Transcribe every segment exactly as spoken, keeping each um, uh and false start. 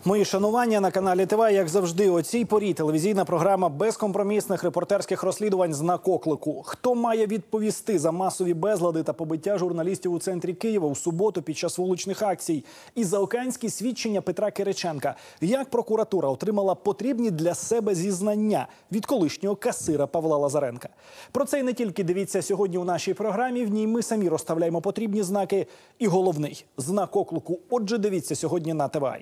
Мої шанування на каналі ТВ, як завжди, о цій порі телевізійна програма безкомпромісних репортерських розслідувань «Знак оклику». Хто має відповісти за масові безлади та побиття журналістів у центрі Києва у суботу під час вуличних акцій? І заокеанські свідчення Петра Кириченка. Як прокуратура отримала потрібні для себе зізнання від колишнього касира Павла Лазаренка? Про це і не тільки дивіться сьогодні у нашій програмі. В ній ми самі розставляємо потрібні знаки. І головний – знак оклику. Отже, дивіться сьогодні на ТВ.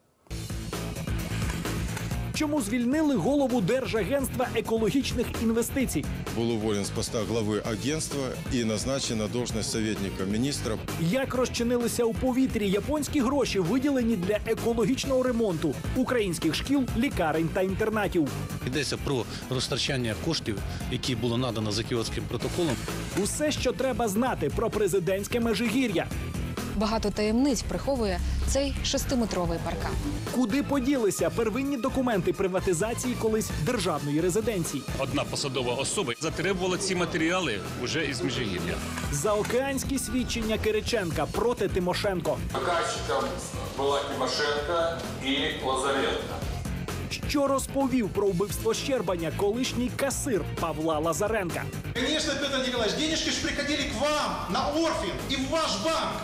Чому звільнили голову Держагентства екологічних інвестицій? Был уволен с поста главы агентства и назначен на должность советника министра. Як розчинилися у повітрі японські гроші, виділені для екологічного ремонту українських шкіл, лікарень та інтернатів? Йдеться про розтрачання коштів, які було надано за Кіотським протоколом. Усе, що треба знати про президентське Межигір'я. Багато таємниць приховує цей шестиметровий паркан. Куди поділися первинні документи приватизації колись державної резиденції? Одна посадова особа затребувала ці матеріали вже із Межигір'я. Заокеанські свідчення Кириченка проти Тимошенко. Заказчиком була Тимошенко і Лазаренко. Що розповів про вбивство Щербаня колишній касир Павла Лазаренка? Конечно, Петр Николаевич, денежки ж приходили к вам на Орфин и в ваш банк.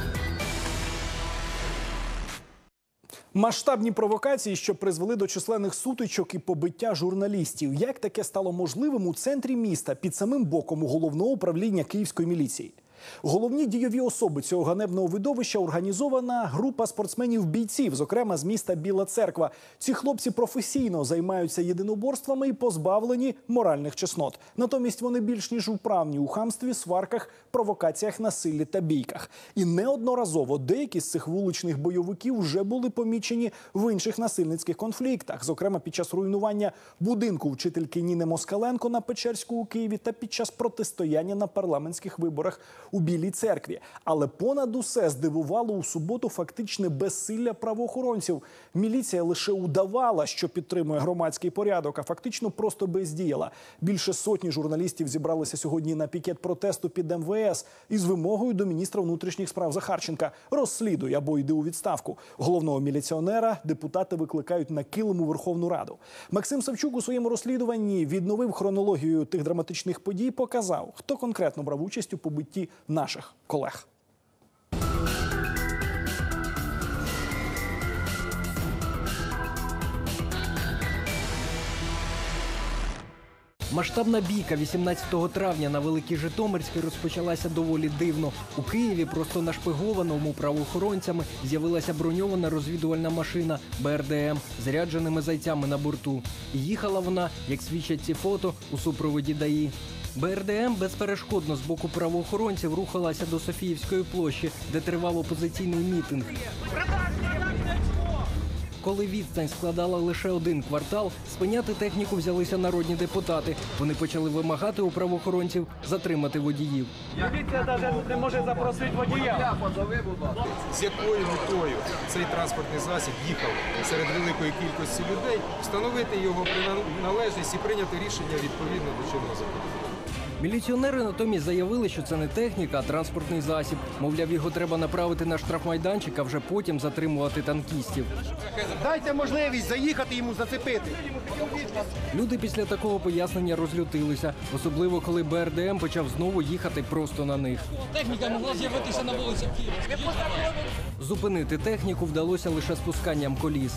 Масштабні провокації, що призвели до численних сутичок і побиття журналістів. Як таке стало можливим у центрі міста під самим боком головного управління Київської міліції? Головні дійові особи цього ганебного видовища – організована група спортсменів-бійців, зокрема з міста Біла Церква. Ці хлопці професійно займаються єдиноборствами і позбавлені моральних чеснот. Натомість вони більш ніж вправні у хамстві, сварках, провокаціях, насиллі та бійках. І неодноразово деякі з цих вуличних бойовиків вже були помічені в інших насильницьких конфліктах. Зокрема, під час руйнування будинку вчительки Ніни Москаленко на Печерську у Києві та під час протистояння на парламентських виборах у Білій Церкві. Але понад усе здивувало у суботу фактичне безсилля правоохоронців. Міліція лише удавала, що підтримує громадський порядок, а фактично просто бездіяла. Більше сотні журналістів зібралися сьогодні на пікет протесту під ем ве ес із вимогою до міністра внутрішніх справ Захарченка: розслідуй або йди у відставку. Головного міліціонера депутати викликають на килим у Верховну Раду. Максим Савчук у своєму розслідуванні відновив хронологію тих драматичних подій, показав, хто конкретно брав участь у побитті наших колег. Масштабна бійка вісімнадцятого травня на Великій Житомирській розпочалася доволі дивно. У Києві просто нашпигованому правоохоронцями з'явилася броньована розвідувальна машина Бе Ер Де Ем з зарядженими зайцями на борту. І їхала вона, як свідчать ці фото, у супроводі Де І. Бе Ер Де Ем безперешкодно з боку правоохоронців рухалася до Софіївської площі, де тривав опозиційний мітинг. Коли відстань складала лише один квартал, спиняти техніку взялися народні депутати. Вони почали вимагати у правоохоронців затримати водіїв. Міліція навіть не може запросити водія. З якою метою цей транспортний засіб їхав серед великої кількості людей, встановити його приналежність і прийняти рішення відповідно до чинного закону. Міліціонери натомість заявили, що це не техніка, а транспортний засіб. Мовляв, його треба направити на штрафмайданчик, а вже потім затримувати танкістів. Дайте можливість заїхати йому зацепити. Люди після такого пояснення розлютилися, особливо коли Бе Ер Де Ем почав знову їхати просто на них. Техніка могла з'явитися на вулиці Києва. Зупинити техніку вдалося лише спусканням коліс.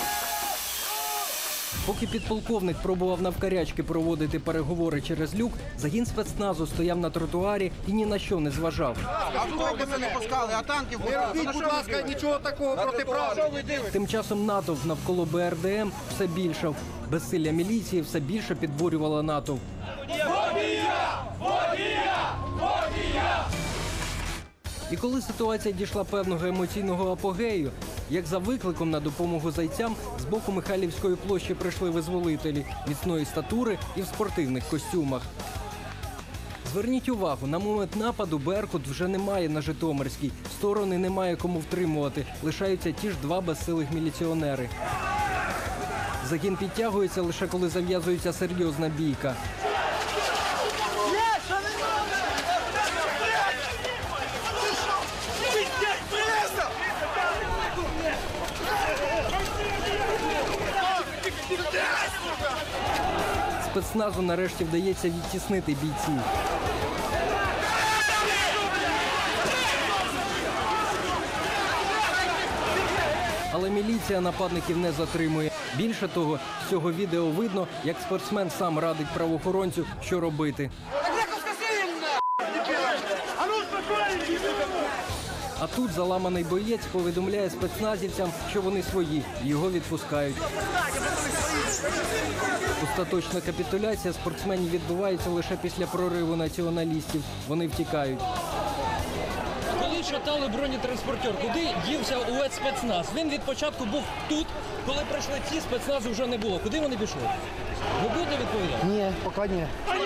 Поки підполковник пробував навкарячки проводити переговори через люк, загін спецназу стояв на тротуарі і ні на що не зважав. Автобуси не пускали, а танків не робіть, будь ласка, нічого такого протиправного. Тим часом натовп навколо Бе Ер Де Ем все більшав. Безсилля міліції все більше підбурювало натовп. Водія! Водія! Водія! І коли ситуація дійшла певного емоційного апогею, як за викликом на допомогу зайцям, з боку Михайлівської площі прийшли визволителі міцної статури і в спортивних костюмах. Зверніть увагу, на момент нападу Беркут вже немає на Житомирській. Сторони немає кому втримувати, лишаються ті ж два безсилих міліціонери. Загін підтягується лише коли зав'язується серйозна бійка. Спецназу нарешті вдається відтіснити бійців. Але міліція нападників не затримує. Більше того, з цього відео видно, як спортсмен сам радить правоохоронцю, що робити. А тут заламаний боєць повідомляє спецназівцям, що вони свої, і його відпускають. Остаточна капітуляція спортсменів відбувається лише після прориву націоналістів. Вони втікають. Коли шатали бронетранспортер, куди дівся увесь спецназ? Він від початку був тут, коли прийшли ці, спецназу вже не було. Куди вони пішли? Ви будете відповідати? Ні, поки ні.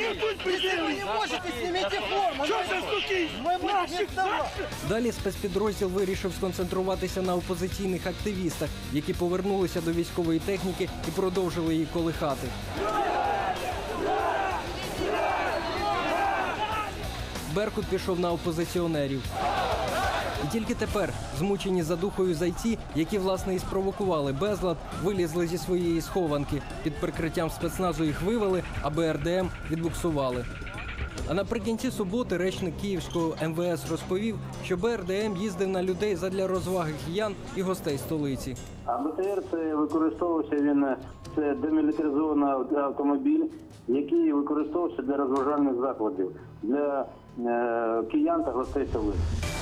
Далі спецпідрозділ вирішив сконцентруватися на опозиційних активістах, які повернулися до військової техніки і продовжили її колихати. Беркут пішов на опозиціонерів. І тільки тепер змучені задухою зайці, які, власне, і спровокували безлад, вилізли зі своєї схованки. Під прикриттям спецназу їх вивели, а Бе Ер Де Ем відбуксували. А наприкінці суботи речник Київського Ем Ве Ес розповів, що Бе Ер Де Ем їздив на людей задля розваги киян і гостей столиці. А Бе Те Ер це використовувався він, це демілітаризований автомобіль, який використовувався для розважальних закладів, для е, киян та гостей столиці.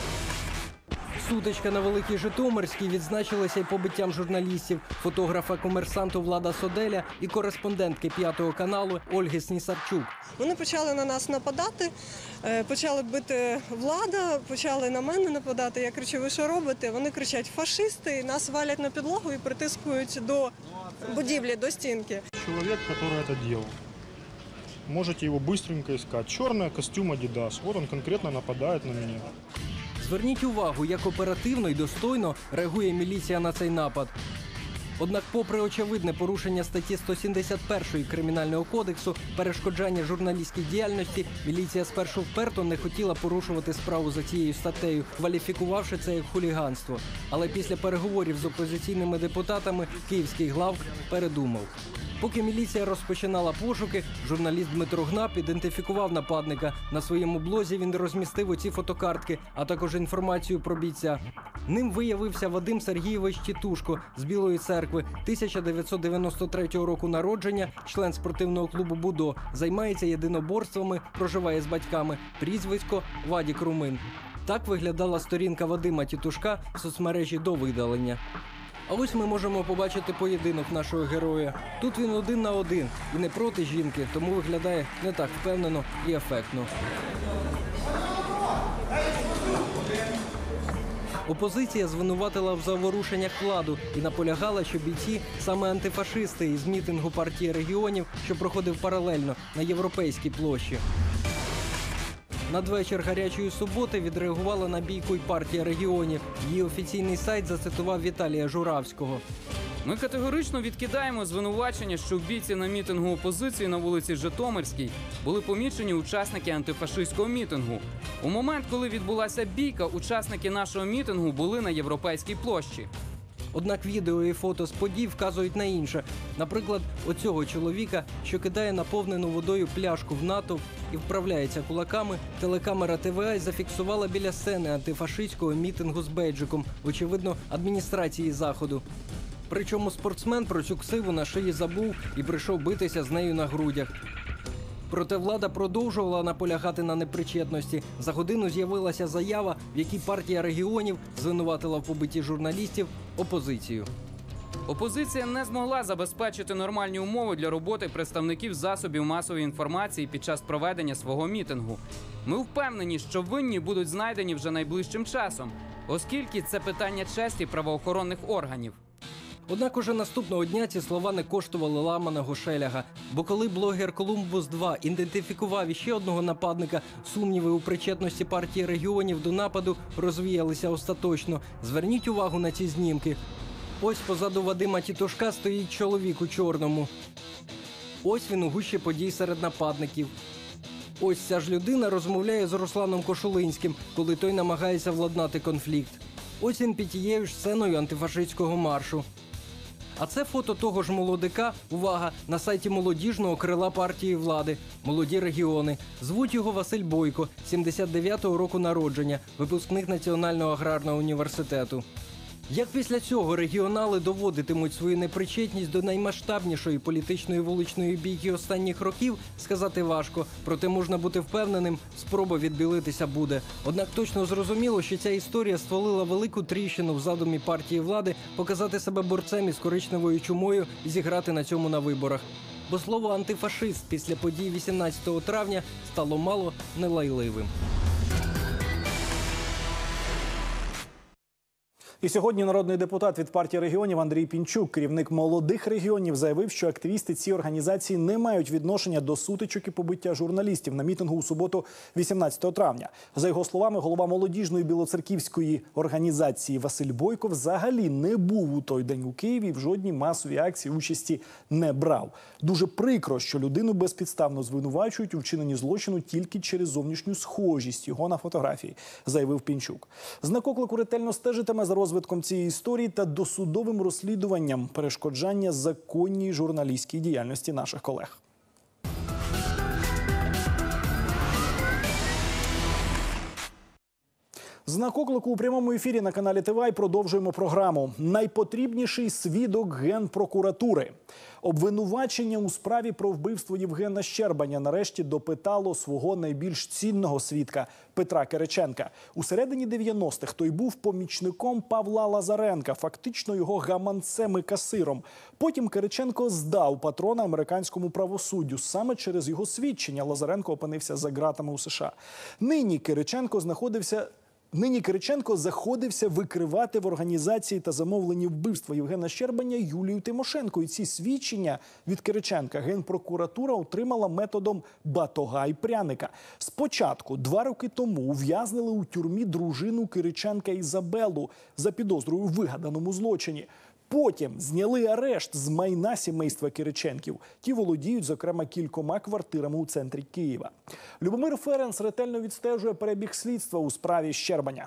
Сутичка на Великій Житомирській відзначилася й побиттям журналістів, фотографа-комерсанту Влада Соделя і кореспондентки п'ятого каналу Ольги Снісарчук. Вони почали на нас нападати, почали бити Влада, почали на мене нападати. Я кричу: ви що робите? Вони кричать: фашисти, нас валять на підлогу і притискують до будівлі, до стінки. Чоловік, який це робив. Можете його швидко шукати. Чорний костюм Adidas. От він конкретно нападає на мене. Зверніть увагу, як оперативно і достойно реагує міліція на цей напад. Однак, попри очевидне порушення статті сто сімдесят першої Кримінального кодексу перешкоджання журналістській діяльності, міліція спершу вперто не хотіла порушувати справу за цією статтею, кваліфікувавши це як хуліганство. Але після переговорів з опозиційними депутатами київський главк передумав. Поки міліція розпочинала пошуки, журналіст Дмитро Гнап ідентифікував нападника. На своєму блозі він розмістив оці фотокартки, а також інформацію про бійця. Ним виявився Вадим Сергійович Тітушко з Білої церкви, тисяча дев'ятсот дев'яносто третього року народження, член спортивного клубу «Будо», займається єдиноборствами, проживає з батьками, прізвисько Вадік Румин. Так виглядала сторінка Вадима Тітушка в соцмережі до видалення. А ось ми можемо побачити поєдинок нашого героя. Тут він один на один і не проти жінки, тому виглядає не так впевнено і ефектно. Опозиція звинуватила в заворушеннях владу і наполягала, що бійці саме антифашисти із мітингу партії регіонів, що проходив паралельно на Європейській площі. Надвечір гарячої суботи відреагувала на бійку й партія регіонів. Її офіційний сайт зацитував Віталія Журавського. Ми категорично відкидаємо звинувачення, що в бійці на мітингу опозиції на вулиці Житомирській були помічені учасники антифашистського мітингу. У момент, коли відбулася бійка, учасники нашого мітингу були на Європейській площі. Однак відео і фото з подій вказують на інше. Наприклад, оцього чоловіка, що кидає наповнену водою пляшку в натовп і вправляється кулаками, телекамера Те Ве А зафіксувала біля сцени антифашистського мітингу з бейджиком, очевидно, адміністрації Заходу. Причому спортсмен про цю ксиву на шиї забув і прийшов битися з нею на грудях. Проте влада продовжувала наполягати на непричетності. За годину з'явилася заява, в якій партія регіонів звинуватила в побитті журналістів опозицію. Опозиція не змогла забезпечити нормальні умови для роботи представників засобів масової інформації під час проведення свого мітингу. Ми впевнені, що винні будуть знайдені вже найближчим часом, оскільки це питання честі правоохоронних органів. Однак уже наступного дня ці слова не коштували ламаного шеляга. Бо коли блогер Колумбус два ідентифікував іще одного нападника, сумніви у причетності партії регіонів до нападу розвіялися остаточно. Зверніть увагу на ці знімки. Ось позаду Вадима Тітушка стоїть чоловік у чорному. Ось він у гущі подій серед нападників. Ось ця ж людина розмовляє з Русланом Кошулинським, коли той намагається владнати конфлікт. Ось він під тією ж сценою антифашистського маршу. А це фото того ж молодика, увага, на сайті молодіжного крила партії влади «Молоді регіони». Звуть його Василь Бойко, сімдесят дев'ятого року народження, випускник Національного аграрного університету. Як після цього регіонали доводитимуть свою непричетність до наймасштабнішої політичної вуличної бійки останніх років, сказати важко. Проте можна бути впевненим, спроба відбілитися буде. Однак точно зрозуміло, що ця історія створила велику тріщину в задумі партії влади показати себе борцем із коричневою чумою і зіграти на цьому на виборах. Бо слово «антифашист» після подій вісімнадцятого травня стало мало не лайливим. І сьогодні народний депутат від партії регіонів Андрій Пінчук, керівник молодих регіонів, заявив, що активісти цієї організації не мають відношення до сутичок і побиття журналістів на мітингу у суботу вісімнадцятого травня. За його словами, голова молодіжної білоцерківської організації Василь Бойко взагалі не був у той день у Києві і в жодній масовій акції участі не брав. Дуже прикро, що людину безпідставно звинувачують у вчиненні злочину тільки через зовнішню схожість його на фотографії, заявив Пінчук. Знак оклику ретельно стежитиме за розвитком цієї історії та досудовим розслідуванням перешкоджання законній журналістській діяльності наших колег. Знак оклику у прямому ефірі на каналі ТВАЙ. Продовжуємо програму. Найпотрібніший свідок Генпрокуратури. Обвинувачення у справі про вбивство Євгена Щербаня нарешті допитало свого найбільш цінного свідка Петра Кириченка. У середині дев'яностих той був помічником Павла Лазаренка, фактично його гаманцем і касиром. Потім Кириченко здав патрона американському правосуддю. Саме через його свідчення Лазаренко опинився за ґратами у США. Нині Кириченко знаходився... Нині Кириченко заходився викривати в організації та замовленні вбивства Євгена Щербаня Юлію Тимошенко. І ці свідчення від Кириченка Генпрокуратура отримала методом батога і пряника. Спочатку, два роки тому, ув'язнили у тюрмі дружину Кириченка Ізабелу за підозрою у вигаданому злочині. Потім зняли арешт з майна сімейства Кириченків. Ті володіють, зокрема, кількома квартирами у центрі Києва. Любомир Ференц ретельно відстежує перебіг слідства у справі Щербаня.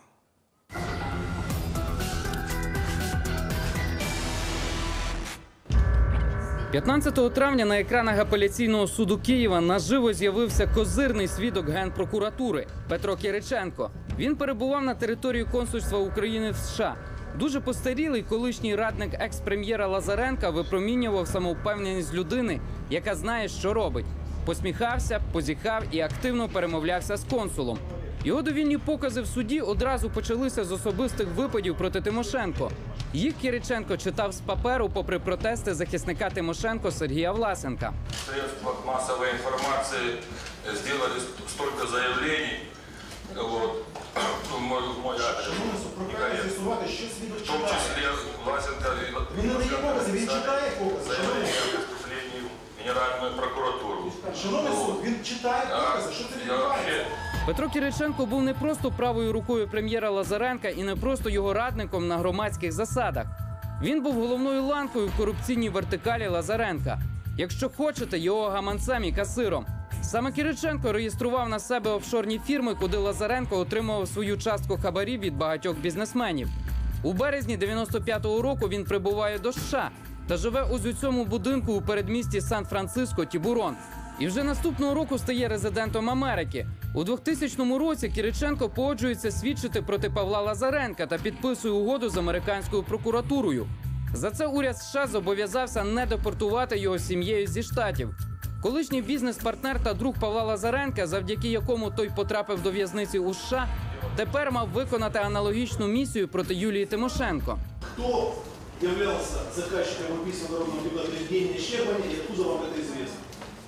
п'ятнадцятого травня на екранах апеляційного суду Києва наживо з'явився козирний свідок Генпрокуратури Петро Кириченко. Він перебував на території консульства України в США. Дуже постарілий колишній радник екс-прем'єра Лазаренка випромінював самовпевненість людини, яка знає, що робить. Посміхався, позіхав і активно перемовлявся з консулом. Його довільні покази в суді одразу почалися з особистих випадів проти Тимошенко. Їх Кириченко читав з паперу попри протести захисника Тимошенко Сергія Власенка. В средствах массовой информации сделали столько заявлений. Вот. Мой, мой адрес некорректный. В том числе Власенко Він не дає покази, він читає покази. заявление о преступлении в Генеральную прокуратуру. Шановний суд, він читає покази. Що це відбувається? Петро Кириченко був не просто правою рукою прем'єра Лазаренка і не просто його радником на громадських засадах. Він був головною ланкою в корупційній вертикалі Лазаренка. Якщо хочете, його гаманцем і касиром. Саме Кириченко реєстрував на себе офшорні фірми, куди Лазаренко отримував свою частку хабарів від багатьох бізнесменів. У березні дев'яносто п'ятого року він прибуває до США та живе ось у цьому будинку у передмісті Сан-Франциско Тібурон. І вже наступного року стає резидентом Америки. У двохтисячному році Кириченко погоджується свідчити проти Павла Лазаренка та підписує угоду з американською прокуратурою. За це уряд США зобов'язався не депортувати його сім'єю зі Штатів. Колишній бізнес-партнер та друг Павла Лазаренка, завдяки якому той потрапив до в'язниці у США, тепер мав виконати аналогічну місію проти Юлії Тимошенко. Хто являвся заказчиком убийства народного депутата Евгения Щербаня и откуда вам это известно?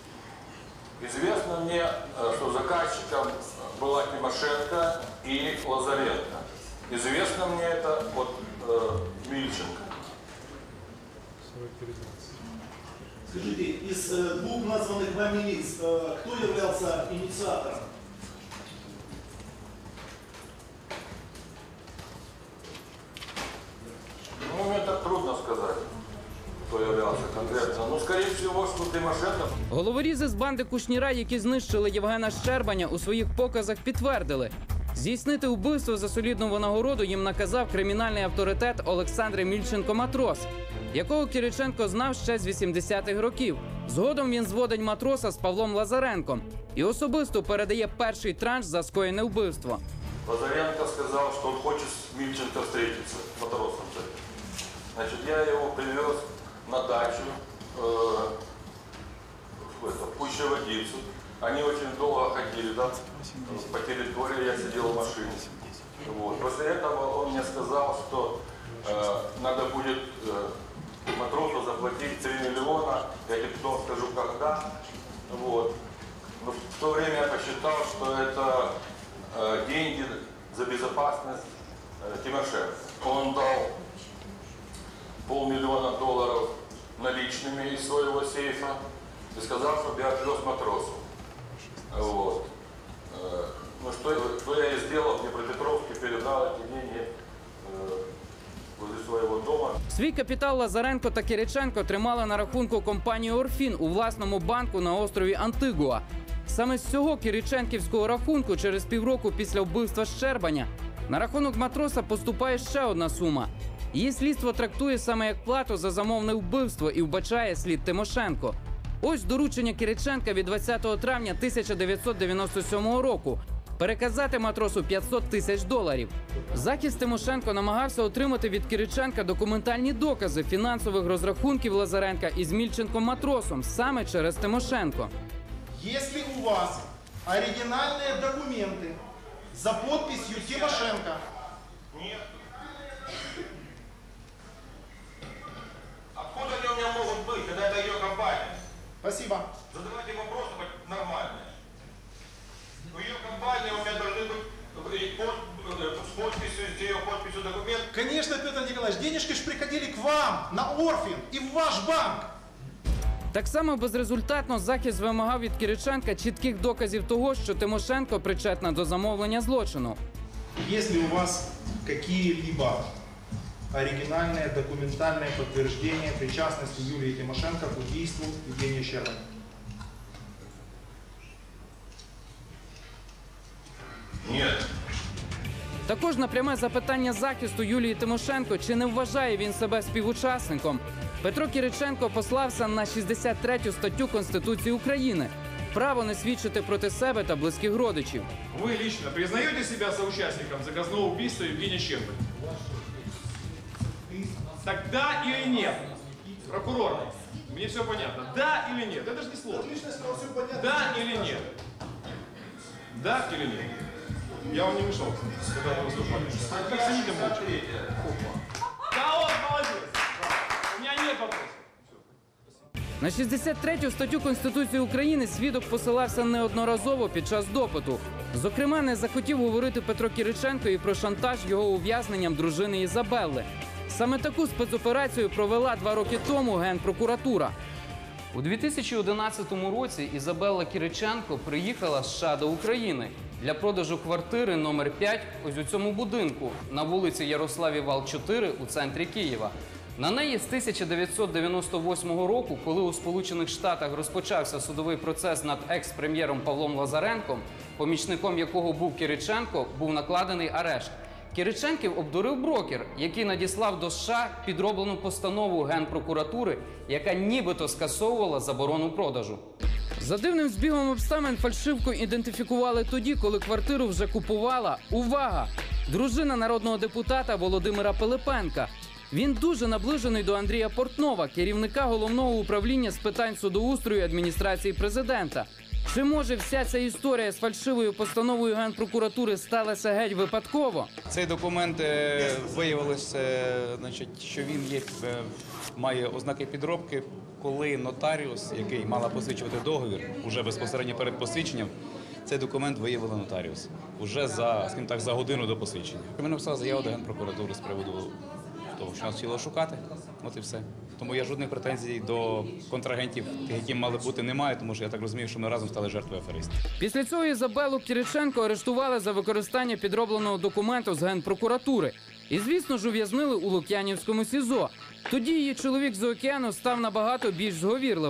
Известно мне, что заказчиком была Тимошенко и Лазаренко. Известно мне это от э, Мильченко. Скажите, из э, двух названных вами лиц, э, кто являлся инициатором? Ну, мне так трудно сказать, кто являлся конкретно. Ну, скорее всего, что Тимошенко. Головорізи з банди Кушніра, які знищили Євгена Щербаня, у своїх показах підтвердили. Здійснити вбивство за солідну винагороду їм наказав кримінальний авторитет Олександр Мільченко-Матрос, якого Кириченко знав ще з вісімдесятих років. Згодом він зводить матроса з Павлом Лазаренком і особисто передає перший транш за скоєне вбивство. Лазаренко сказал, что он хочет с Мильченко встретиться, матросом. Значит, я его привез на дачу э, в, это, в Пущеводицу. Они очень долго ходили, да, по территории, я сидел в машине. Вот. После этого он мне сказал, что э, надо будет э, матросу заплатить три миллиона, я тебе потом скажу, когда. Вот. Но в то время я посчитал, что это э, деньги за безопасность э, Тимошенко. Он дал полмиллиона долларов наличными из своего сейфа и сказал, чтобы я отвез матросу. Вот. Э, ну что, что я и сделал, в Днепропетровске передал эти деньги э, возле своего дома. Свій капітал Лазаренко та Кириченко тримали на рахунку компанії «Орфін» у власному банку на острові Антигуа. Саме з цього кириченківського рахунку через півроку після вбивства Щербаня на рахунок матроса поступає ще одна сума. Її слідство трактує саме як плату за замовне вбивство і вбачає слід Тимошенко. Ось доручення Кириченка від двадцятого травня тисяча дев'ятсот дев'яносто сьомого року – переказати матросу п'ятсот тисяч доларів. Захист Тимошенко намагався отримати від Кириченка документальні докази фінансових розрахунків Лазаренка із Мільченком-матросом саме через Тимошенко. Если у вас оригинальные документы за подписью Тимошенко. Нет. Откуда они у меня могут быть, когда это ее компания? Спасибо. Задавайте вопросы хоть нормальные. У ее компании у меня должны быть и под, с подписью, с ее подписью документ. Конечно, Петр Николаевич, денежки же приходили к вам на Орфин и в ваш банк. Так само безрезультатно захист вимагав від Кириченка чітких доказів того, що Тимошенко причетна до замовлення злочину. Если у вас какие-либо оригинальные документальные подтверждения причастности Юлии Тимошенко к убийству Евгения Щербаня? Нет. Також на пряме запитання захисту Юлії Тимошенко, чи не вважає він себе співучасником, Петро Кириченко послався на шістдесят третю статтю Конституції України – право не свідчити проти себе та близьких родичів. Ви лично признаєте себе соучасником заказного убийства Евгения Щербаня? Так да или нет? Прокурор, мне все понятно. Да или нет? Это же не сложно. Да или нет? Да или нет? Я вам не мешал, когда вы выступали. Как сидите молча? Да вот, молодец! У меня нет вопросов. На шістдесят третю статтю Конституції України свідок посилався неодноразово під час допиту. Зокрема, не захотів говорити Петро Кириченко і про шантаж його ув'язненням дружини Ізабелли. Саме таку спецоперацію провела два роки тому Генпрокуратура. У дві тисячі одинадцятому році Ізабелла Кириченко приїхала з США до України для продажу квартири номер п'ять ось у цьому будинку на вулиці Ярославі Вал, чотири у центрі Києва. На неї з тисяча дев'ятсот дев'яносто восьмого року, коли у Сполучених Штатах розпочався судовий процес над екс-прем'єром Павлом Лазаренком, помічником якого був Кириченко, був накладений арешт. Кириченків обдурив брокер, який надіслав до США підроблену постанову Генпрокуратури, яка нібито скасовувала заборону продажу. За дивним збігом обставин фальшивку ідентифікували тоді, коли квартиру вже купувала, увага, дружина народного депутата Володимира Пилипенка. Він дуже наближений до Андрія Портнова, керівника Головного управління з питань судоустрою адміністрації президента. Чи може вся ця історія з фальшивою постановою Генпрокуратури сталася геть випадково? Цей документ е, виявилося, значить, що він є, е, має ознаки підробки, коли нотаріус, який мала посвідчувати договір, уже безпосередньо перед посвідченням, цей документ виявили нотаріус. Уже за, скажімо так, за годину до посвідчення. Ми написали заяву до Генпрокуратури з приводу того, що нас хотіло шукати, от і все. Тому я жодних претензій до контрагентів, тих, які мали бути, немає, тому що я так розумію, що ми разом стали жертвою аферистів. Після цього Ізабеллу Кириченко арештували за використання підробленого документу з Генпрокуратури. І, звісно ж, ув'язнили у Лук'янівському СІЗО. Тоді її чоловік з океану став набагато більш зговірливим.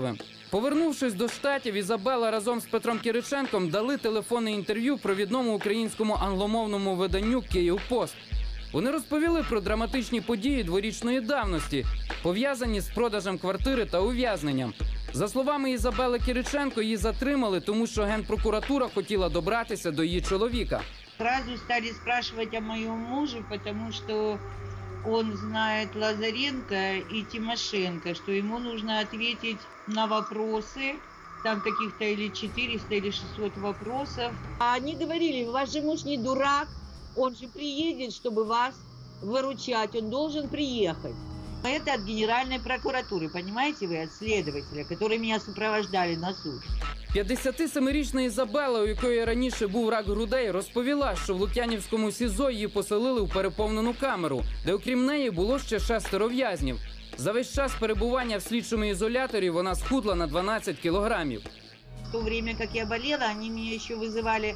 Повернувшись до Штатів, Ізабела разом з Петром Кириченком дали телефонне інтерв'ю провідному українському англомовному виданню «Київпост». Вони розповіли про драматичні події дворічної давності, пов'язані з продажем квартири та ув'язненням. За словами Ізабели Кириченко, її затримали, тому що Генпрокуратура хотіла добратися до її чоловіка. Сразу стали спрашивать о моем муже, потому что он знает Лазаренко и Тимошенко, что ему нужно ответить на вопросы. Там каких-то или четыреста, или шестьсот вопросов. А они говорили, ваш же муж не дурак, он же приедет, чтобы вас выручать, он должен приехать. Это от Генеральной прокуратуры, понимаете вы, от следователя, которые меня сопровождали на суд. п'ятдесятисемирічна Ізабела, у якої раніше був рак грудей, розповіла, що в Лук'янівському СІЗО її поселили в переповнену камеру, де окрім неї було ще шестеро в'язнів. За весь час перебування в слідчому ізоляторі вона схудла на дванадцять кілограмів. В то время, как я болела, они меня еще вызывали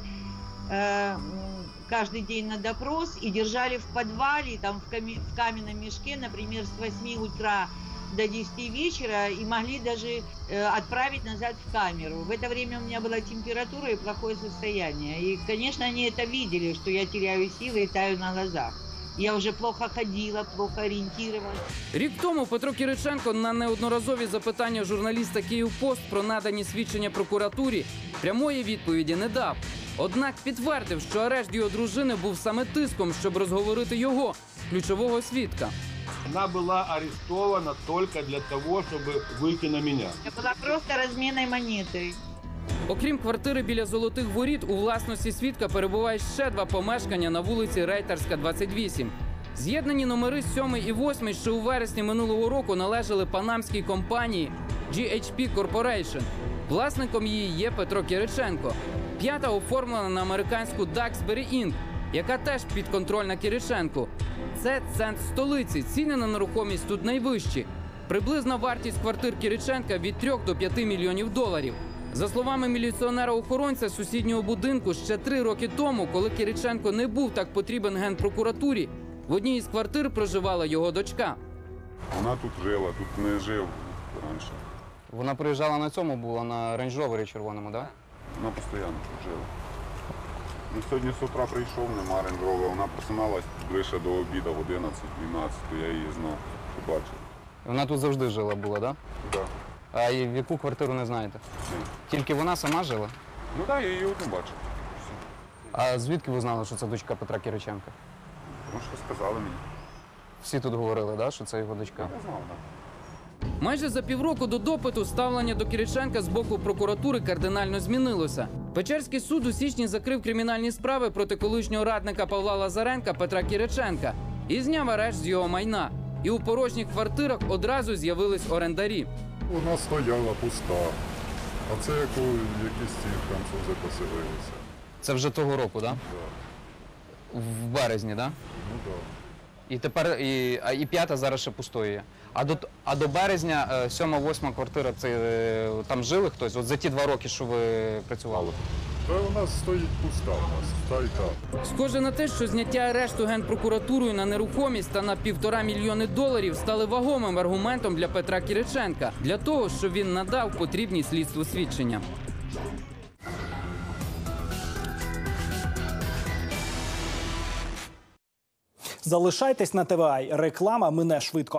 э, каждый день на допрос и держали в подвале, там в, каме в каменном мешке, например, с восьми утра до десяти вечера, и могли даже э, отправить назад в камеру. В это время у меня была температура и плохое состояние. И, конечно, они это видели, что я теряю силы и таю на глазах. Я вже плохо ходила, плохо орієнтувалася. Рік тому Петро Кириченко на неодноразові запитання журналіста «Київпост» про надані свідчення прокуратурі прямої відповіді не дав. Однак підтвердив, що арешт його дружини був саме тиском, щоб розговорити його, ключового свідка. Вона була арестована тільки для того, щоб вийти на мене. Я була просто розмінною монетою. Окрім квартири біля Золотих Воріт, у власності свідка перебувають ще два помешкання на вулиці Рейтерська, двадцять вісім. З'єднані номери сьомий і восьмий, що у вересні минулого року належали панамській компанії джі ейч пі Corporation. Власником її є Петро Кириченко. П'ята оформлена на американську Duxbury інк, яка теж підконтрольна Кириченку. Це центр столиці, ціни на нерухомість тут найвищі. Приблизна вартість квартир Кириченка від трьох до п'яти мільйонів доларів. За словами міліціонера-охоронця сусіднього будинку, ще три роки тому, коли Кириченко не був так потрібен Генпрокуратурі, в одній із квартир проживала його дочка. Вона тут жила, тут не жив раніше. Вона приїжджала на цьому, була на Range Rover червоному, так? Да? Вона постійно тут жила. Ну, сьогодні з утра прийшов, нема Range Rover, вона просиналась ближче до обіду в одинадцять-дванадцять, я її знав, що бачив. Вона тут завжди жила була, так? Да? Так. А в яку квартиру не знаєте? Ні. Тільки вона сама жила? Ну так, я її одну бачив. А звідки ви знали, що це дочка Петра Кириченка? Тому що сказали мені. Всі тут говорили, да, що це його дочка? Я знав, так. Майже за півроку до допиту ставлення до Кириченка з боку прокуратури кардинально змінилося. Печерський суд у січні закрив кримінальні справи проти колишнього радника Павла Лазаренка Петра Кириченка і зняв арешт з його майна. І у порожніх квартирах одразу з'явились орендарі. Вона стояла пуста, а це як у якісь ці французи поселилися. Це вже того року, так? Да? Так. Да. В березні, так? Да? Ну так. Да. І тепер, і, а, і п'ята зараз ще пустує. А до, а до березня сьома-восьма квартира, це, там жили хтось? От за ті два роки, що ви працювали? Та у нас стоїть пуста, у нас та й та. Схоже на те, що зняття арешту Генпрокуратурою на нерухомість та на півтора мільйони доларів стали вагомим аргументом для Петра Кириченка, для того, щоб він надав потрібні слідству свідчення. Залишайтесь на ТВА. Реклама мине швидко.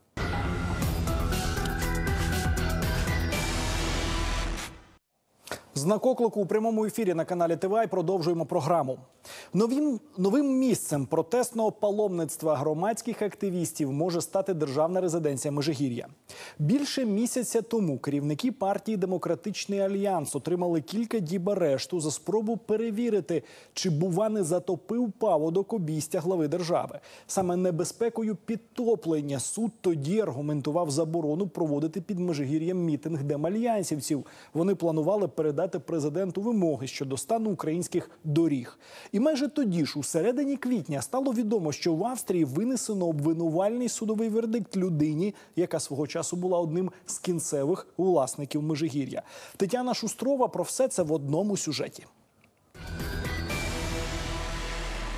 Знак оклику у прямому ефірі на каналі ТВА. Продовжуємо програму. Новим, новим місцем протестного паломництва громадських активістів може стати державна резиденція Межигір'я. Більше місяця тому керівники партії «Демократичний альянс» отримали кілька діб арешту за спробу перевірити, чи, бува, не затопив паводок обійстя глави держави. Саме небезпекою підтоплення суд тоді аргументував заборону проводити під Межигір'ям мітинг демальянсівців. Вони планували передати президенту вимоги щодо стану українських доріг. І майже тоді ж, у середині квітня, стало відомо, що в Австрії винесено обвинувальний судовий вердикт людині, яка свого часу була одним з кінцевих власників Межигір'я. Тетяна Шустрова про все це в одному сюжеті.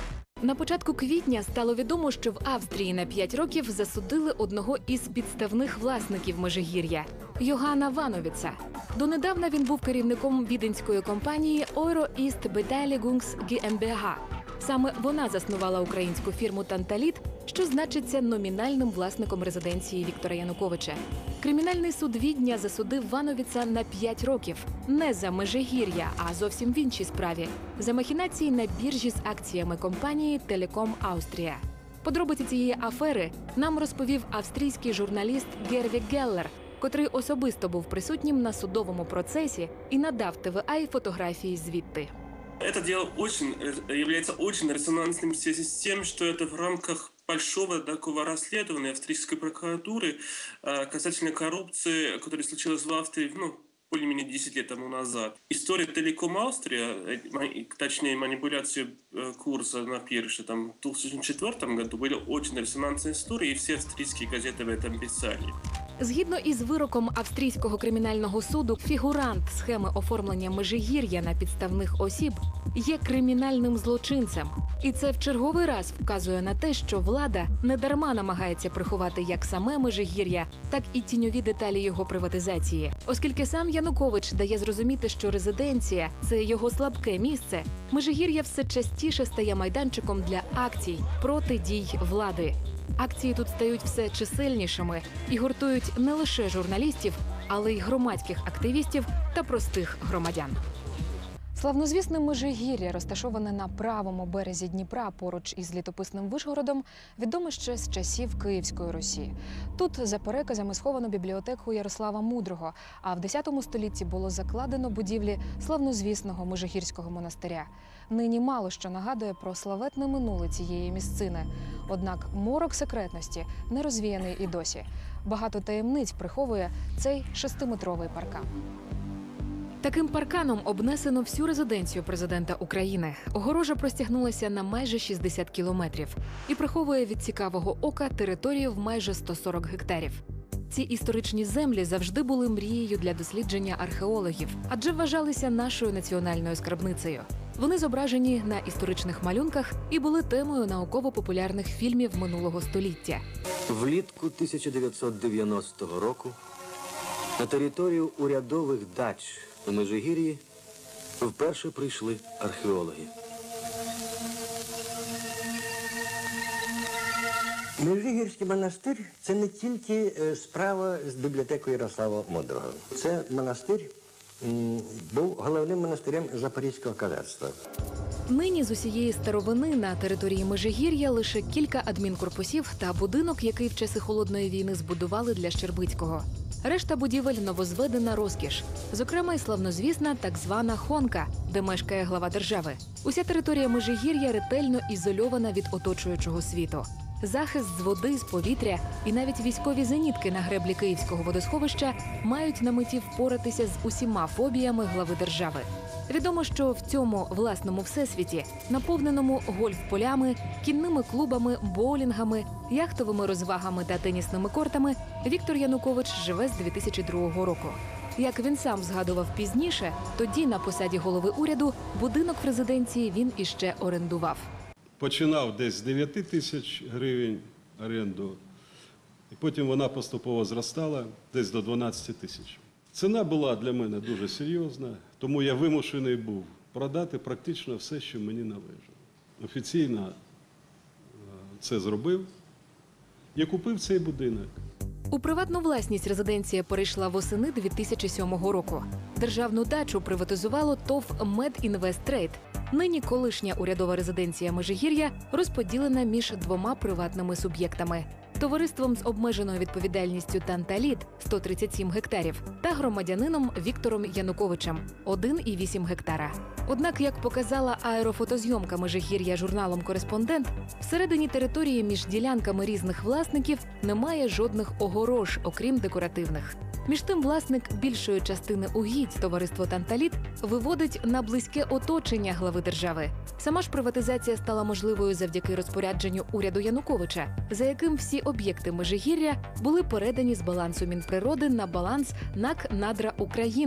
На початку квітня стало відомо, що в Австрії на п'ять років засудили одного із підставних власників Межигір'я – Йогана Вановіца. Донедавна він був керівником віденської компанії Euro East Beteiligungs GmbH. Саме вона заснувала українську фірму «Танталіт», що значиться номінальним власником резиденції Віктора Януковича. Кримінальний суд Відня засудив Вановіца на п'ять років. Не за Межигір'я, а зовсім в іншій справі – за махінації на біржі з акціями компанії «Телеком Австрія». Подробиці цієї афери нам розповів австрійський журналіст Герві Геллер, котрий особисто був присутнім на судовому процесі і надав Т В А фотографії звідти. Это дело очень, является очень резонансным в связи с тем, что это в рамках большого такого расследования австрийской прокуратуры касательно коррупции, которая случилась в Австрии, ну, более-менее десять лет тому назад. История Телеком Австрия, точнее манипуляции курса на бирже там, в две тысячи четвёртом году, были очень резонансные истории, и все австрийские газеты об этом писали. Згідно із вироком австрійського кримінального суду, фігурант схеми оформлення Межигір'я на підставних осіб є кримінальним злочинцем. І це в черговий раз вказує на те, що влада недарма намагається приховати як саме Межигір'я, так і тіньові деталі його приватизації. Оскільки сам Янукович дає зрозуміти, що резиденція – це його слабке місце, Межигір'я все частіше стає майданчиком для акцій проти дій влади. Акції тут стають все чисельнішими і гуртують не лише журналістів, але й громадських активістів та простих громадян. Славнозвісне Межигір'я, розташоване на правому березі Дніпра поруч із літописним Вишгородом, відоме ще з часів Київської Русі. Тут, за переказами, сховано бібліотеку Ярослава Мудрого, а в десятому столітті було закладено будівлі славнозвісного Межигірського монастиря. Нині мало що нагадує про славетне минуле цієї місцини. Однак морок секретності не розвіяний і досі. Багато таємниць приховує цей шестиметровий паркан. Таким парканом обнесено всю резиденцію президента України. Огорожа простягнулася на майже шістдесят кілометрів і приховує від цікавого ока територію в майже сто сорок гектарів. Ці історичні землі завжди були мрією для дослідження археологів, адже вважалися нашою національною скарбницею. Вони зображені на історичних малюнках і були темою науково-популярних фільмів минулого століття. Влітку тисяча дев'ятсот дев'яностого року на територію урядових дач у Межигір'ї вперше прийшли археологи. Межигірський монастир – це не тільки справа з бібліотекою Ярослава Мудрого. Це монастир був головним монастирем Запорізького козацтва. Нині з усієї старовини на території Межигір'я лише кілька адмінкорпусів та будинок, який в часи Холодної війни збудували для Щербицького. Решта будівель – новозведена розкіш. Зокрема, й славнозвісна так звана Хонка, де мешкає глава держави. Уся територія Межигір'я ретельно ізольована від оточуючого світу. Захист з води, з повітря і навіть військові зенітки на греблі Київського водосховища мають на меті впоратися з усіма фобіями глави держави. Відомо, що в цьому власному всесвіті, наповненому гольф-полями, кінними клубами, боулінгами, яхтовими розвагами та тенісними кортами, Віктор Янукович живе з дві тисячі другого року. Як він сам згадував пізніше, тоді на посаді голови уряду будинок в резиденції він іще орендував. Починав десь з дев'яти тисяч гривень оренду, і потім вона поступово зростала десь до дванадцяти тисяч. Ціна була для мене дуже серйозна, тому я вимушений був продати практично все, що мені належало. Офіційно це зробив. Я купив цей будинок. У приватну власність резиденція перейшла восени дві тисячі сьомого року. Державну дачу приватизувало ТОВ «Медінвесттрейд». Нині колишня урядова резиденція Межигір'я розподілена між двома приватними суб'єктами – товариством з обмеженою відповідальністю «Танталіт» – сто тридцять сім гектарів та громадянином Віктором Януковичем – один і вісім гектара. Однак, як показала аерофотозйомка Межигір'я журналом «Кореспондент», всередині території між ділянками різних власників немає жодних огорож, окрім декоративних. Між тим, власник більшої частини угідь товариство «Танталіт» виводить на близьке оточення глави держави. Сама ж приватизація стала можливою завдяки розпорядженню уряду Януковича, за яким всі об'єкти Межигір'я були передані з балансу Мінприроди на баланс НАК «Надра України».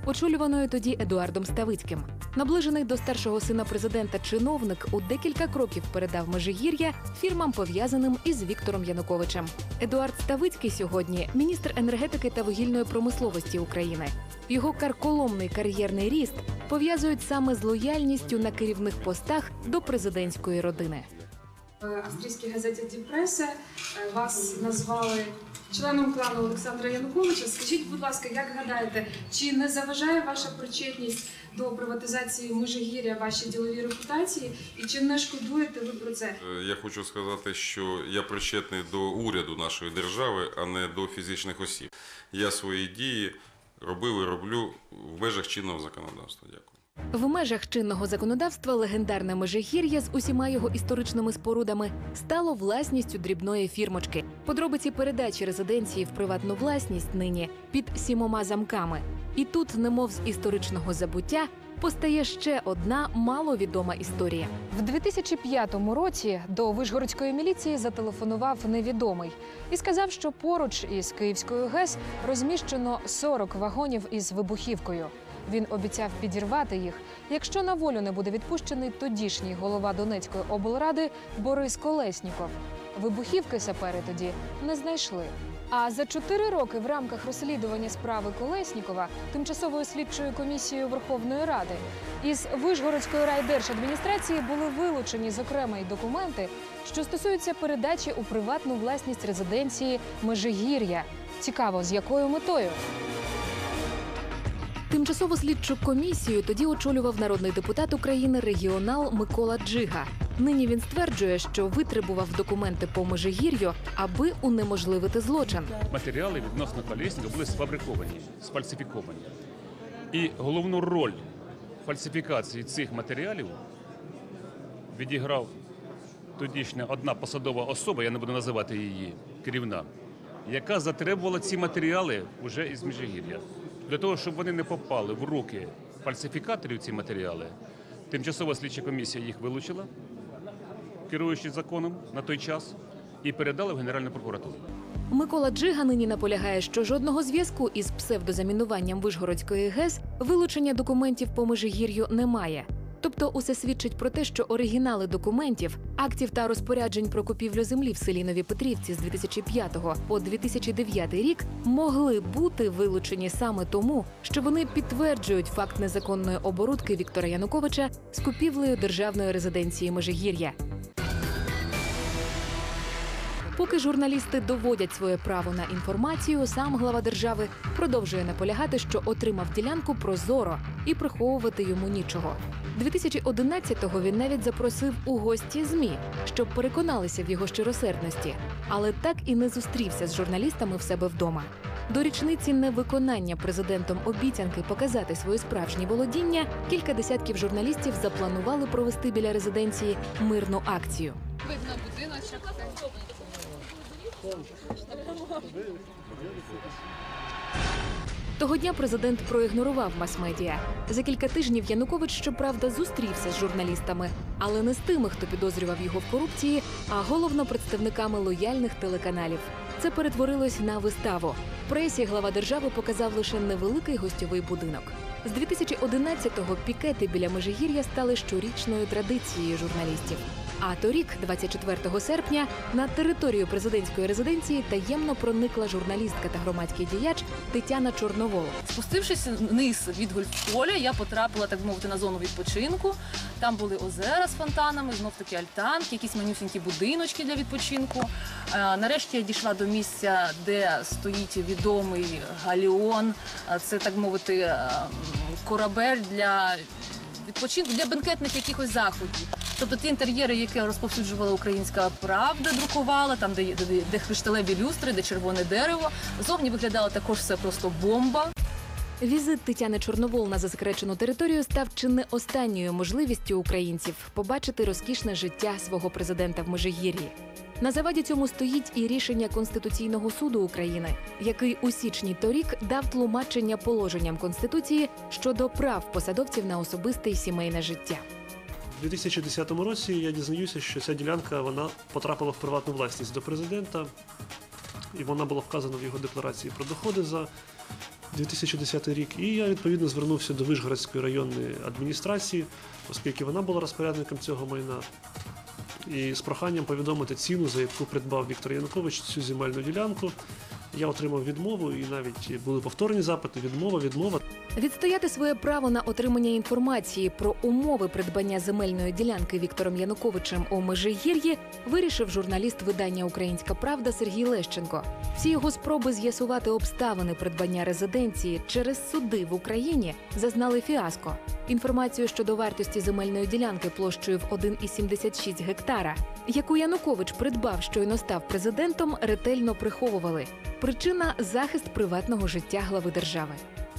очолюваною тоді Едуардом Ставицьким. Наближений до старшого сина президента чиновник у декілька кроків передав Межигір'я фірмам, пов'язаним із Віктором Януковичем. Едуард Ставицький сьогодні – міністр енергетики та вугільної промисловості України. Його карколомний кар'єрний ріст пов'язують саме з лояльністю на керівних постах до президентської родини. В австрійській газеті «Ді Пресе» вас назвали членом клану Олександра Януковича. Скажіть, будь ласка, як гадаєте, чи не заважає ваша причетність до приватизації Межигір'я вашій діловій репутації, і чи не шкодуєте ви про це? Я хочу сказати, що я причетний до уряду нашої держави, а не до фізичних осіб. Я свої дії робив і роблю в межах чинного законодавства. Дякую. В межах чинного законодавства легендарне Межигір'я з усіма його історичними спорудами стало власністю дрібної фірмочки. Подробиці передачі резиденції в приватну власність нині під сімома замками. І тут, немов з історичного забуття, постає ще одна маловідома історія. В дві тисячі п'ятому році до Вишгородської міліції зателефонував невідомий і сказав, що поруч із Київською ГЕС розміщено сорок вагонів із вибухівкою. Він обіцяв підірвати їх, якщо на волю не буде відпущений тодішній голова Донецької облради Борис Колесніков. Вибухівки сапери тоді не знайшли. А за чотири роки в рамках розслідування справи Колеснікова тимчасовою слідчою комісією Верховної Ради із Вишгородської райдержадміністрації були вилучені, зокрема, й документи, що стосуються передачі у приватну власність резиденції Межигір'я. Цікаво, з якою метою? Тимчасову слідчу комісію тоді очолював народний депутат України регіонал Микола Джига. Нині він стверджує, що витребував документи по Межигір'ю, аби унеможливити злочин. Матеріали відносно Колєснікова були сфабриковані, сфальсифіковані. І головну роль фальсифікації цих матеріалів відіграв тодішня одна посадова особа, я не буду називати її, керівна, яка затребувала ці матеріали вже із Межигір'я. Для того, щоб вони не попали в руки фальсифікаторів, ці матеріали, тимчасова слідча комісія їх вилучила, керуючись законом на той час, і передала в Генеральну прокуратуру. Микола Джига нині наполягає, що жодного зв'язку із псевдозамінуванням Вишгородської ГЕС вилучення документів по Межигір'ю немає. Тобто усе свідчить про те, що оригінали документів, актів та розпоряджень про купівлю землі в селі Нові Петрівці з дві тисячі п'ятого по дві тисячі дев'ятий рік могли бути вилучені саме тому, що вони підтверджують факт незаконної оборудки Віктора Януковича з купівлею державної резиденції Межигір'я. Поки журналісти доводять своє право на інформацію, сам глава держави продовжує наполягати, що отримав ділянку прозоро і приховувати йому нічого. дві тисячі одинадцятого він навіть запросив у гості ЗМІ, щоб переконалися в його щиросердності, але так і не зустрівся з журналістами в себе вдома. До річниці невиконання президентом обіцянки показати свої справжні володіння кілька десятків журналістів запланували провести біля резиденції мирну акцію. Видно будиночок. Того дня президент проігнорував мас-медіа. За кілька тижнів Янукович, щоправда, зустрівся з журналістами, але не з тими, хто підозрював його в корупції, а головно представниками лояльних телеканалів. Це перетворилось на виставу. Пресі глава держави показав лише невеликий гостьовий будинок. З дві тисячі одинадцятого пікети біля Межигір'я стали щорічною традицією журналістів. А торік, двадцять четвертого серпня, на територію президентської резиденції таємно проникла журналістка та громадський діяч Тетяна Чорновол. Спустившись вниз від гольф-поля, я потрапила, так мовити, на зону відпочинку. Там були озера з фонтанами, знов-таки альтанки, якісь манюсінькі будиночки для відпочинку. Нарешті я дійшла до місця, де стоїть відомий галеон. Це, так мовити, корабель для відпочинку, для бенкетних якихось заходів. Тобто ті інтер'єри, які розповсюджувала «Українська правда», друкувала, там, де, де, де кришталеві люстри, де червоне дерево. Зовні виглядало також все просто бомба. Візит Тетяни Чорновол на засекречену територію став чи не останньою можливістю українців побачити розкішне життя свого президента в Межигір'ї. На заваді цьому стоїть і рішення Конституційного суду України, який у січні торік дав тлумачення положенням Конституції щодо прав посадовців на особисте і сімейне життя. У дві тисячі десятому році я дізнаюся, що ця ділянка вона потрапила в приватну власність до президента, і вона була вказана в його декларації про доходи за дві тисячі десятий рік. І я, відповідно, звернувся до Вишгородської районної адміністрації, оскільки вона була розпорядником цього майна, і з проханням повідомити ціну, за яку придбав Віктор Янукович цю земельну ділянку. Я отримав відмову, і навіть були повторні запити, відмова, відмова. Відстояти своє право на отримання інформації про умови придбання земельної ділянки Віктором Януковичем у Межигір'ї вирішив журналіст видання «Українська правда» Сергій Лещенко. Всі його спроби з'ясувати обставини придбання резиденції через суди в Україні зазнали фіаско. Інформацію щодо вартості земельної ділянки площею в один цілих сімдесят шість гектара, яку Янукович придбав, щойно став президентом, ретельно приховували. Причина – захист приватного життя глави держави.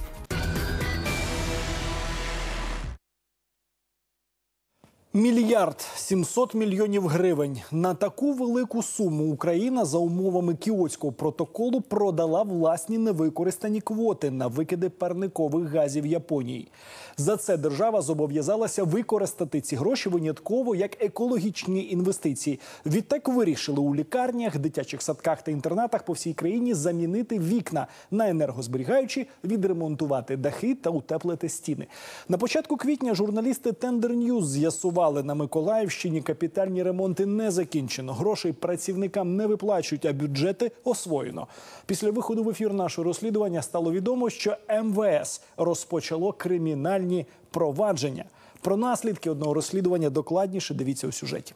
Мільярд сімсот мільйонів гривень. На таку велику суму Україна за умовами Кіотського протоколу продала власні невикористані квоти на викиди парникових газів Японії. За це держава зобов'язалася використати ці гроші винятково як екологічні інвестиції. Відтак вирішили у лікарнях, дитячих садках та інтернатах по всій країні замінити вікна на енергозберігаючі, відремонтувати дахи та утеплити стіни. На початку квітня журналісти Тендер Ньюз з'ясували, на Миколаївщині капітальні ремонти не закінчено. Грошей працівникам не виплачують, а бюджети освоєно. Після виходу в ефір нашого розслідування стало відомо, що ем ве ес розпочало кримінальні провадження. Про наслідки одного розслідування докладніше дивіться у сюжеті.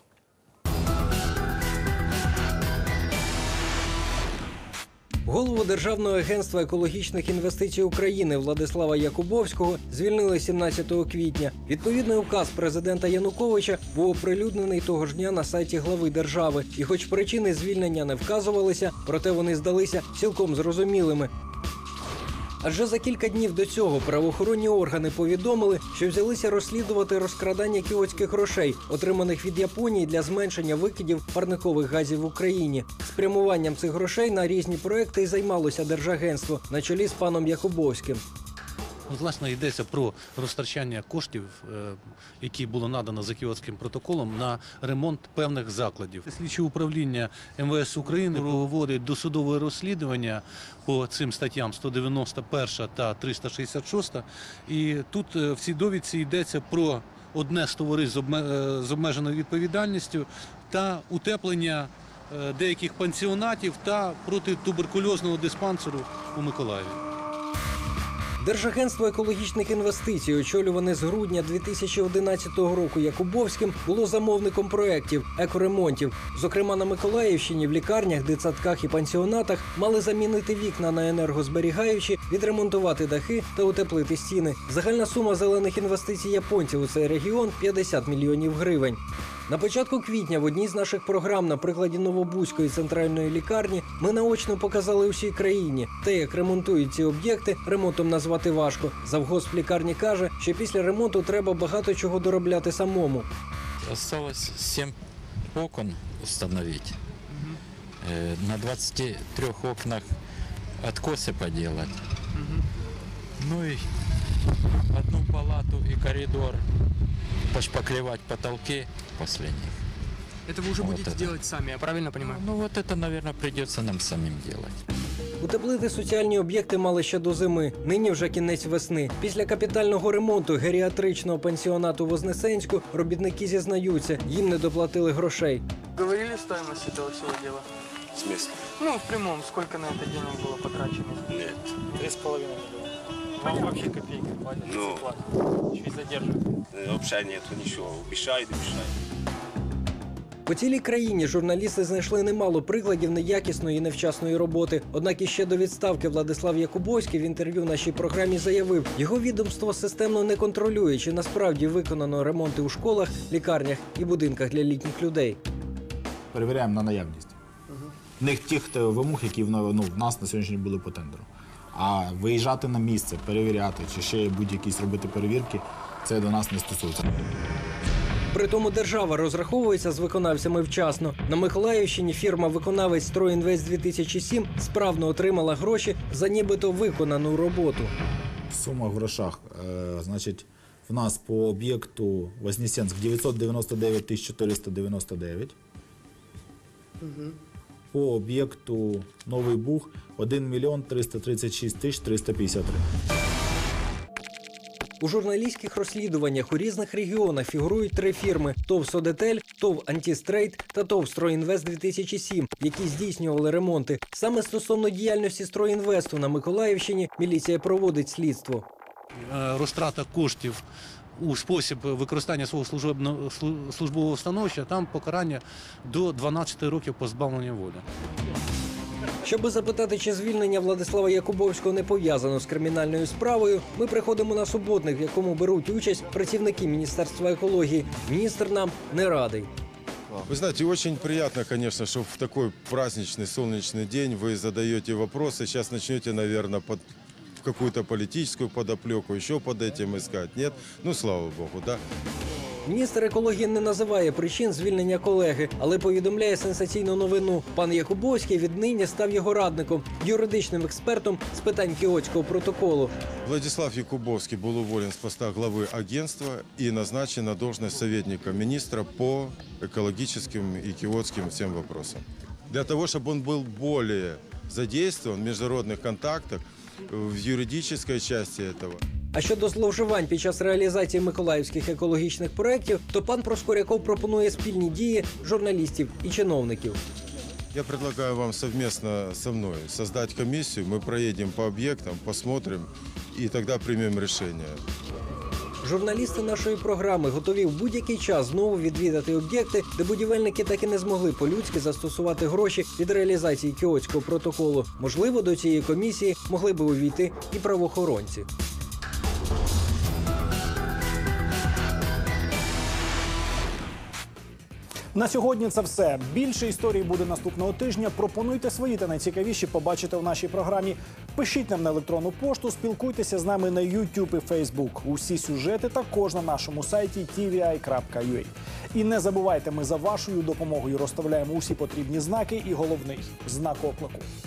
Голову Державного агентства екологічних інвестицій України Владислава Якубовського звільнили сімнадцятого квітня. Відповідний указ президента Януковича був оприлюднений того ж дня на сайті глави держави. І хоч причини звільнення не вказувалися, проте вони здалися цілком зрозумілими. Адже за кілька днів до цього правоохоронні органи повідомили, що взялися розслідувати розкрадання кіотських грошей, отриманих від Японії для зменшення викидів парникових газів в Україні. Спрямуванням цих грошей на різні проекти і займалося Держагентство на чолі з паном Якубовським. От, власне, йдеться про розтрачання коштів, які було надано за Кіотським протоколом на ремонт певних закладів. Слідче управління ем ве ес України проводить досудове розслідування по цим статтям сто дев'яносто перша та триста шістдесят шоста. І тут в цій довідці йдеться про одне з товариств з обмеженою відповідальністю та утеплення деяких пансіонатів та протитуберкульозного диспансеру у Миколаєві. Держагентство екологічних інвестицій, очолюване з грудня дві тисячі одинадцятого року Якубовським, було замовником проєктів екоремонтів. Зокрема, на Миколаївщині в лікарнях, дитсадках і пансіонатах мали замінити вікна на енергозберігаючі, відремонтувати дахи та утеплити стіни. Загальна сума зелених інвестицій японців у цей регіон – п'ятдесят мільйонів гривень. На початку квітня в одній з наших програм на прикладі Новобузької центральної лікарні ми наочно показали усій країні. Те, як ремонтують ці об'єкти, ремонтом назвати важко. Завгосп лікарні каже, що після ремонту треба багато чого доробляти самому. Осталось сім окон встановити. На двадцяти трьох окнах откоси поделать. Ну и одну палату и коридор. Пошпаклевать потолки после них. Это вы уже вот будете это. делать сами, я правильно понимаю? Ну вот это, наверное, придется нам самим делать. Утеплити соціальні об'єкти мали ще до зими. Нині вже кінець весни. Після капітального ремонту геріатричного пансіонату в Вознесенську робітники зізнаються, їм не доплатили грошей. Говорили стоимость этого всего дела? В смысле? Ну, в прямом, сколько на это денег было потрачено? Нет. Три с половиной миллиона. Вам вообще копейки платят, Ну. платят. Еще и задерживают. Вообще нету ничего. Обещают, обещают. По цілій країні журналісти знайшли немало прикладів неякісної і невчасної роботи. Однак іще до відставки Владислав Якубовський в інтерв'ю нашій програмі заявив, його відомство системно не контролює, чи насправді виконано ремонти у школах, лікарнях і будинках для літніх людей. Перевіряємо на наявність. В них тих вимог, які в, ну, в нас на сьогодні були по тендеру. А виїжджати на місце, перевіряти, чи ще будь-якісь робити перевірки, це до нас не стосується. При тому держава розраховується з виконавцями вчасно. На Миколаївщині фірма-виконавець «Стройінвест дві тисячі сім» справно отримала гроші за нібито виконану роботу. Сума в грошах. Е, значить, в нас по об'єкту Вознесенськ дев'ятсот дев'яносто дев'ять тисяч чотириста дев'яносто дев'ять. Угу. По об'єкту Новий Буг один мільйон триста тридцять шість тисяч триста п'ятдесят три. У журналістських розслідуваннях у різних регіонах фігурують три фірми – ТОВ «Содетель», ТОВ «Антістрейд» та ТОВ «Стройінвест дві тисячі сім», які здійснювали ремонти. Саме стосовно діяльності «Стройінвесту» на Миколаївщині міліція проводить слідство. Розтрата коштів у спосіб використання свого служебного, службового становища, там покарання до дванадцяти років позбавлення волі. Щоби запитати, чи звільнення Владислава Якубовського не пов'язано з кримінальною справою, ми приходимо на суботник, в якому беруть участь працівники Міністерства екології. Міністр нам не радий. Вы знаете, очень приятно, конечно, что в такой праздничный, солнечный день вы задаете вопросы. Сейчас начнете, наверное, под какую-то политическую подоплеку, еще под этим искать. Нет? Ну, слава богу, да? Міністр екології не називає причин звільнення колеги, але повідомляє сенсаційну новину. Пан Якубовський віднині став його радником, юридичним експертом з питань Кіотського протоколу. Владислав Якубовский был уволен с поста главы агентства и назначен на должность советника министра по экологическим и киотским всем вопросам. Для того, чтобы он был более задействован в международных контактах, в юридической части этого. А щодо зловживань під час реалізації миколаївських екологічних проєктів, то пан Проскуряков пропонує спільні дії журналістів і чиновників. Я предлагаю вам совместно со мной создать комиссию, мы проедем по объектам, посмотрим и тогда примем решение. Журналісти нашої програми готові в будь-який час знову відвідати об'єкти, де будівельники так і не змогли по-людськи застосувати гроші від реалізації Кіотського протоколу. Можливо, до цієї комісії могли би увійти і правоохоронці. На сьогодні це все. Більше історій буде наступного тижня. Пропонуйте свої та найцікавіші побачити в нашій програмі. Пишіть нам на електронну пошту, спілкуйтеся з нами на YouTube і Facebook. Усі сюжети також на нашому сайті ті ві ай крапка ю а. І не забувайте, ми за вашою допомогою розставляємо усі потрібні знаки і головний – знак оклику.